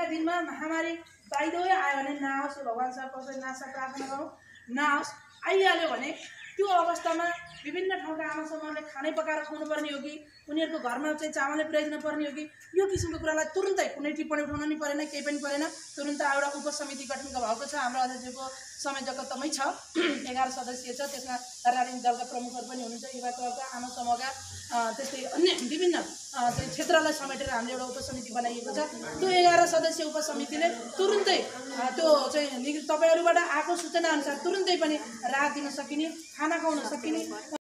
दिनमा महामारी बाइदोय आयो भने नआओस्, भगवान साहब कसै नासा प्रार्थना गरौँ, नआओस्। आइहाल्यो भने त्यो अवस्थामा विभिन्न ठाउँका आमा समूहले खानै पकाएर खुवाउनुपर्ने हो कि उनीहरूको घरमा चाहिँ चामलै पुर्याइदिनु पर्ने हो कि यो किसिमको कुरालाई तुरुन्तै कुनै टिप्पणी उठाउनु नि परेन, केही पनि परेन। तुरुन्त एउटा उपसमिति गठन भएको छ। हाम्रो अध्यक्षको संयोजकत्वमै छ, 11 सदस्य छ। त्यसमा राजनीतिक दलका प्रमुखहरू पनि हुनुहुन्छ, युवा क्लबका, आमा समूहका, त्यस्तै अन्य विभिन्न चाहिँ क्षेत्रलाई समेटेर हामीले एउटा उपसमिति बनाइएको छ। त्यो 11 सदस्य उपसमितिले तुरुन्तै त्यो चाहिँ तपाईँहरूबाट आएको सूचना अनुसार तुरुन्तै पनि राहत दिन सकिने, खाना खुवाउन सकिने